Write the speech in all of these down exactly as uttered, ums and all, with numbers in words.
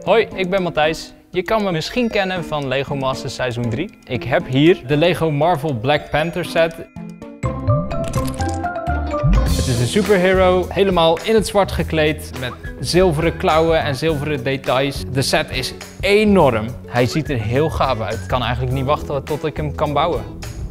Hoi, ik ben Matthijs. Je kan me misschien kennen van Lego Masters seizoen drie. Ik heb hier de Lego Marvel Black Panther set. Het is een superhero, helemaal in het zwart gekleed, met zilveren klauwen en zilveren details. De set is enorm. Hij ziet er heel gaaf uit. Ik kan eigenlijk niet wachten tot ik hem kan bouwen.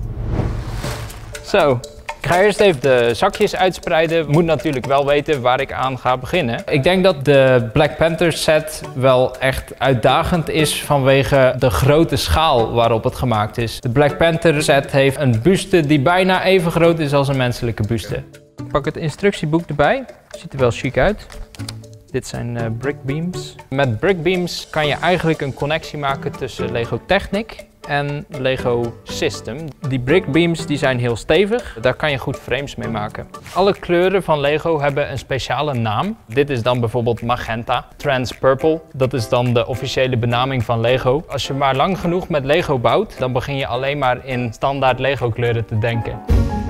Zo. Ik ga eerst even de zakjes uitspreiden. Ik moet natuurlijk wel weten waar ik aan ga beginnen. Ik denk dat de Black Panther set wel echt uitdagend is vanwege de grote schaal waarop het gemaakt is. De Black Panther set heeft een buste die bijna even groot is als een menselijke buste. Ik pak het instructieboek erbij. Ziet er wel chic uit. Dit zijn uh, brick beams. Met brick beams kan je eigenlijk een connectie maken tussen Lego Technic en Lego System. Die brick beams die zijn heel stevig, daar kan je goed frames mee maken. Alle kleuren van Lego hebben een speciale naam. Dit is dan bijvoorbeeld magenta, trans purple. Dat is dan de officiële benaming van Lego. Als je maar lang genoeg met Lego bouwt, dan begin je alleen maar in standaard Lego kleuren te denken.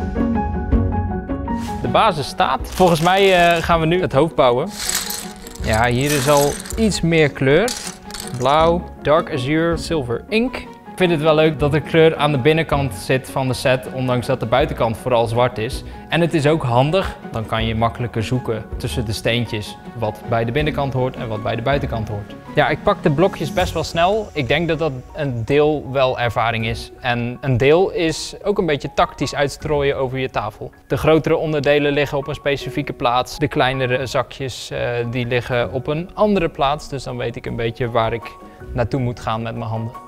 De basis staat. Volgens mij uh, gaan we nu het hoofd bouwen. Ja, hier is al iets meer kleur. Blauw, dark azure, silver ink. Ik vind het wel leuk dat er kleur aan de binnenkant zit van de set, ondanks dat de buitenkant vooral zwart is. En het is ook handig, dan kan je makkelijker zoeken tussen de steentjes wat bij de binnenkant hoort en wat bij de buitenkant hoort. Ja, ik pak de blokjes best wel snel. Ik denk dat dat een deel wel ervaring is. En een deel is ook een beetje tactisch uitstrooien over je tafel. De grotere onderdelen liggen op een specifieke plaats. De kleinere zakjes uh, die liggen op een andere plaats. Dus dan weet ik een beetje waar ik naartoe moet gaan met mijn handen.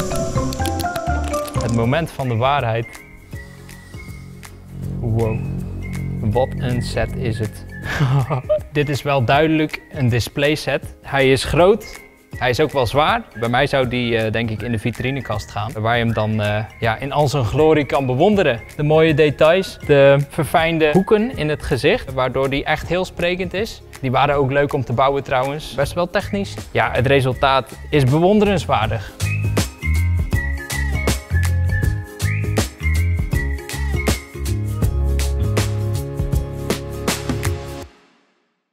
Het moment van de waarheid. Wow, wat een set is het. Dit is wel duidelijk een display set. Hij is groot, hij is ook wel zwaar. Bij mij zou die uh, denk ik in de vitrinekast gaan, waar je hem dan uh, ja, in al zijn glorie kan bewonderen. De mooie details, de verfijnde hoeken in het gezicht, waardoor die echt heel sprekend is. Die waren ook leuk om te bouwen trouwens, best wel technisch. Ja, het resultaat is bewonderenswaardig.